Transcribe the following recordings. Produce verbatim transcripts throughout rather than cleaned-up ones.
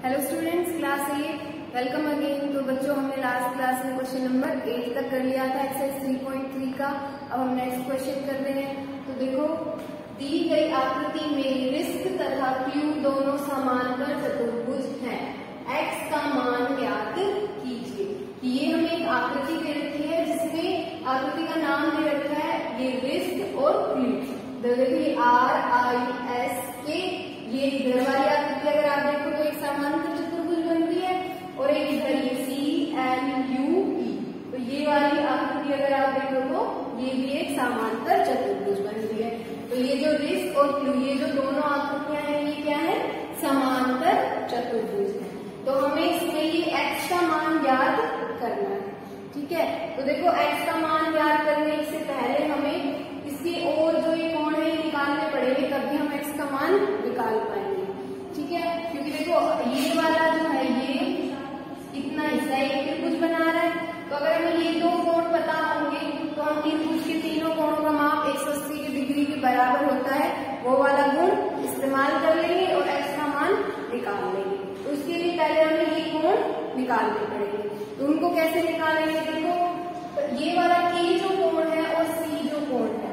Hello students, class eight, welcome again. तो बच्चों, हमने लास्ट क्लास में क्वेश्चन नंबर एट तक कर लिया था एक्सरसाइज थ्री पॉइंट थ्री का। अब हम नेक्स्ट क्वेश्चन कर रहे हैं। तो देखो, दी गई आकृति में रिस्ट तथा क्यू दोनों समांतर चतुर्भुज हैं। एक्स का मान ज्ञात कीजिए। कि ये हमें एक आकृति दे रखी है जिसमें आकृति का नाम दे रखा है ये रिस्ट और क्यू। देखिए आर आई एस के, ये इधर वाली आकृति अगर आप देखो तो एक समांतर चतुर्भुज बन रही है, और एक इधर ये सी एन यू ई, तो ये वाली आकृति अगर आप देखो तो ये भी एक समांतर चतुर्भुज बन रही है। तो ये जो रिस्ट और क्यू, ये जो दोनों आकृतियां हैं, ये क्या है? समांतर चतुर्भुज है। तो हमें इसमें ये एक्स का मान ज्ञात करना है। ठीक है, तो देखो एक्स का मान ज्ञात करने से पहले हमें इसके और जो ये कोण है निकालने पड़ेंगे, तभी हम एक्स का मान निकाल पाएंगे। ठीक है, क्योंकि देखो ये वाला जो है ये इतना हिस्सा एक त्रिभुज बना रहा है। तो अगर हमें ये दो कोण पता होंगे तो हम त्रिभुज के तीनों कोणों का माप एक सौ अस्सी के डिग्री के बराबर होता है, वो वाला गुण इस्तेमाल कर लेंगे और एक्स का मान निकाल लेंगे। तो उसके लिए पहले हमें ये कोण निकालने पड़ेंगे। तो उनको कैसे निकालेंगे? देखो, ये वाला के जो कोण है और सी जो कोण है,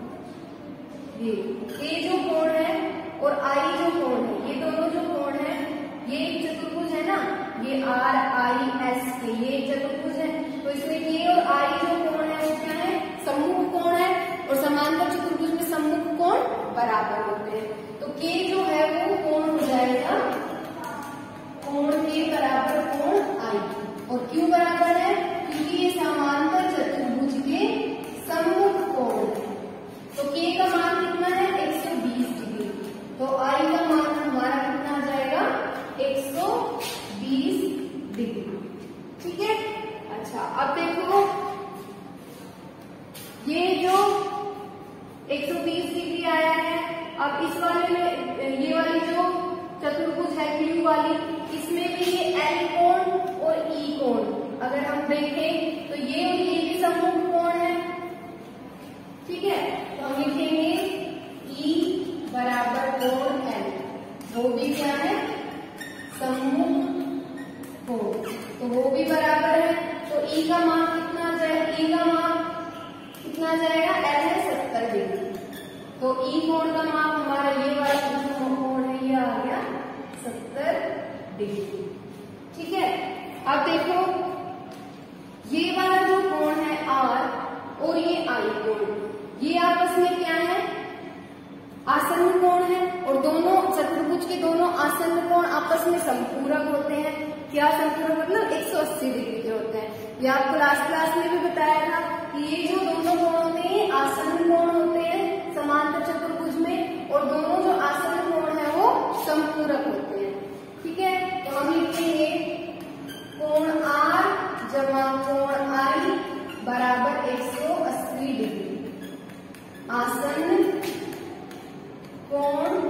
ये के जो कोण है और आई जो कोण है, ये दोनों जो कोण है ये एक चतुर्भुज है ना, ये आर आई एस के, ये एक चतुर्भुज है। तो इसमें के और आई जो कोण है वो क्या है? सम्मुख कोण है, और समांतर चतुर्भुज में सम्मुख कोण बराबर होते हैं। तो के जो है वो कोण हो जाएगा कोण के बराबर कोण आई, और क्यू बराबर है क्योंकि ये समांतर चतुर्भुज के सम्मुख कोण है। तो के का मान कितना है? एक सौ बीस डिग्री। तो आई का मान हमारा कितना आ जाएगा? एक सौ बीस डिग्री। ठीक है, अच्छा अब देखो, ये जो एक सौ बीस डिग्री आया है, अब इस वाले में ये वाली जो चतुर्भुज है क्यू वाली, इसमें भी ये एल कोण और ई कोण अगर हम देखें तो ये और ये भी सम्मुख कोण है। ठीक है, तो हम लिखेंगे ई बराबर कोण एल, वो भी क्या है? सम्मुख कोण, तो वो भी बराबर है। तो ई का मान कितना जाएगा? ई का मान कितना जाएगा? एल है सत्तर डिग्री। तो ई कोण का मान हमारा ये वाला जो कोण है ये आ गया सत्तर डिग्री। ठीक है, अब देखो ये वाला जो कोण है आर और ये आई कोण, ये आपस में क्या है? आसन्न कोण है, और दोनों चतुर्भुज के दोनों आसन्न कोण आपस में समपूरक होते हैं। क्या समपूरक मतलब? एक सौ अस्सी डिग्री के होते हैं। ये आपको लास्ट क्लास में भी बताया था कि ये जो दोनों कोण होते हैं आसन्न कोण होते हैं समांतर चतुर्भुज में, और दोनों जो आसन्न कोण है वो समपूरक होते हैं। ठीक है, तो हम लिखेंगे कोण आर जमा कोण आई बराबर एक सौ अस्सी डिग्री। आसन्न कोण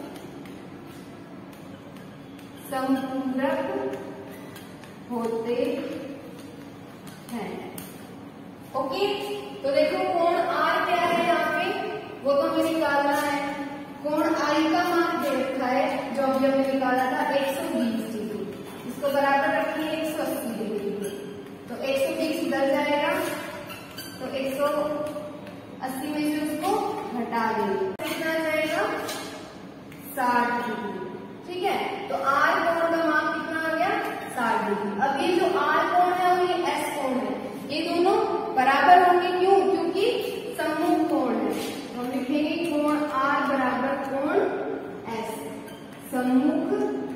समपूरक होते हैं। ओके, तो देखो कोण आर क्या है यहाँ पे, वो तो हमें निकालना है। कोण आई का मान दे रखा है जो अभी हमने निकाला था एक सौ बीस डिग्री, इसको बराबर रखिए एक सौ अस्सी डिग्री। तो एक सौ बीस इधर जाएगा, तो एक सौ अस्सी में से उसको घटा देंगे, कितना जाएगा? साठ डिग्री। ठीक है, तो आर कोण का मान कितना आ गया? साठ डिग्री। अब ये जो आर कोण है और ये एस कोण है, ये दोनों बराबर होंगे। क्यों? क्योंकि सम्मुख कोण है। तो हम लिखेंगे कोण आर बराबर कोण एस, सम्मुख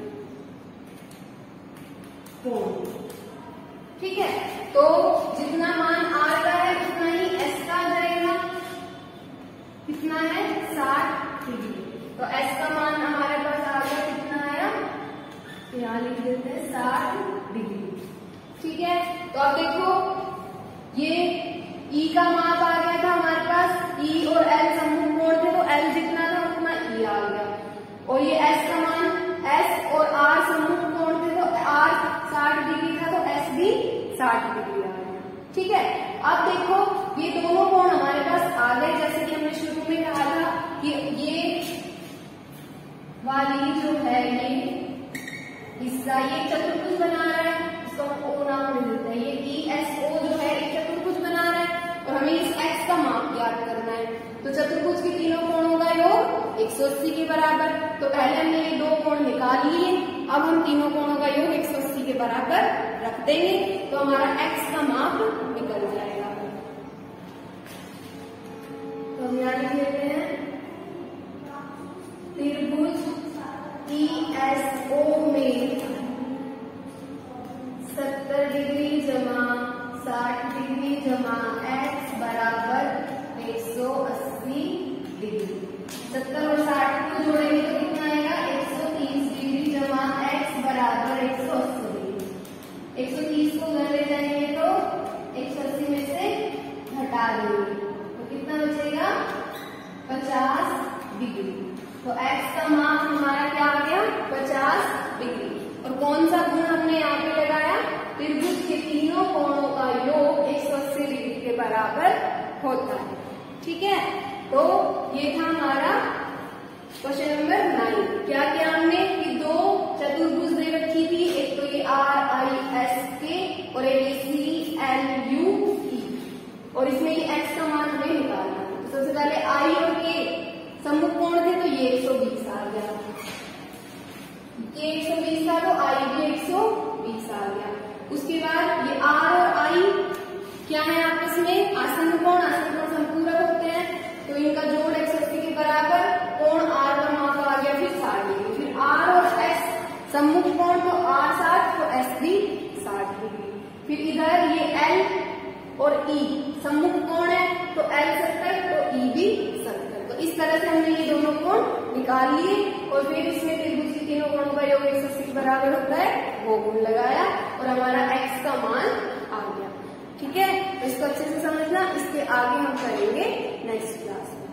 कोण। ठीक है, तो जितना मान आर का है उतना ही एस का आ जाएगा। कितना है? साठ डिग्री। तो एस का मान हमारे पास आ गया, कितना आया? यहाँ लिख देते हैं साठ डिग्री। ठीक है, तो अब देखो ये ई का माप आ गया था हमारे पास, ई और एल सम्मुख कोण थे, तो एल जितना था उतना ई आ गया। और ये एस का मान, एस और आर सम्मुख कोण थे, तो आर साठ डिग्री था, तो एस भी साठ डिग्री आ गया। ठीक है, अब देखो ये दोनों कोण हमारे पास आ गए, जैसे कि हमने शुरू में कहा था कि ये वाली जो है ये इस दूसरा ये चतुर्भुज बना रहा है, इसको हम ओ नाम दे देते हैं। ये ई एस ओ जो है एक चतुर्भुज बना रहा है और हमें इस एक्स का माप ज्ञात करना है। तो चतुर्भुज के तीनों कोणों का योग एक सौ अस्सी के बराबर। तो पहले हमने ये दो कोण निकाल लिए, अब हम तीनों कोणों का योग एक सौ अस्सी के बराबर रख देंगे तो हमारा एक्स का माप निकल जाएगा। तो हम यहाँ लिख लेते हैं त्रिभुज ई एस ओ में सत्तर डिग्री जमा साठ डिग्री जमा एक्स बराबर एक सौ अस्सी डिग्री। सत्तर और साठ को जोड़ेंगे तो कितना आएगा, एक सौ तीस डिग्री जमा एक्स बराबर एक सौ अस्सी डिग्री। एक सौ तीस को उधर ले जाएंगे तो एक सौ अस्सी में से घटा देंगे तो कितना बचेगा, पचास डिग्री। तो एक्स का माप हमारा क्या आ गया, पचास डिग्री। और कौन सा गुण हमने यहाँ पे लगाया, त्रिभुज के तीनों कोणों का योग एक सौ अस्सी डिग्री के बराबर होता है। ठीक है, तो ये था हमारा क्वेश्चन नंबर नाइन। क्या किया हमने कि दो चतुर्भुज दे रखी थी, एक तो ये आर आई एस के और एक सी एल यू ई, और इसमें ये एक्स का मान हमें निकालना है। तो सबसे पहले आई और के सम्मुख कोण थे तो ये एक सौ बीस आ गया, ये एक सौ बीस था तो आई भी एक सौ बीस आ गया। उसके बाद ये आर और आई क्या है आपस में, आसन्न कोण, आसन्न कोण संपूरक होते हैं तो इनका जोड़ एक सौ अस्सी के बराबर, कोण आर का माप आ गया फिर साठ डिग्री। फिर आर और एस सम्मुख कोण तो आर साठ तो एस भी साठ डिग्री। फिर इधर ये एल और ई सम्मुख कोण है तो एल सत्तर तो ई भी सत्तर। तो इस तरह से हमने ये दोनों कोण निकाल लिए और फिर इसमें त्रिभुज के तीनों कोणों का योग एक सौ अस्सी के बराबर होता है, वो गुण लगाया और हमारा एक्स का मान आ गया। ठीक है, तो इसको अच्छे से समझना, इसके आगे हम करेंगे नेक्स्ट क्लास में।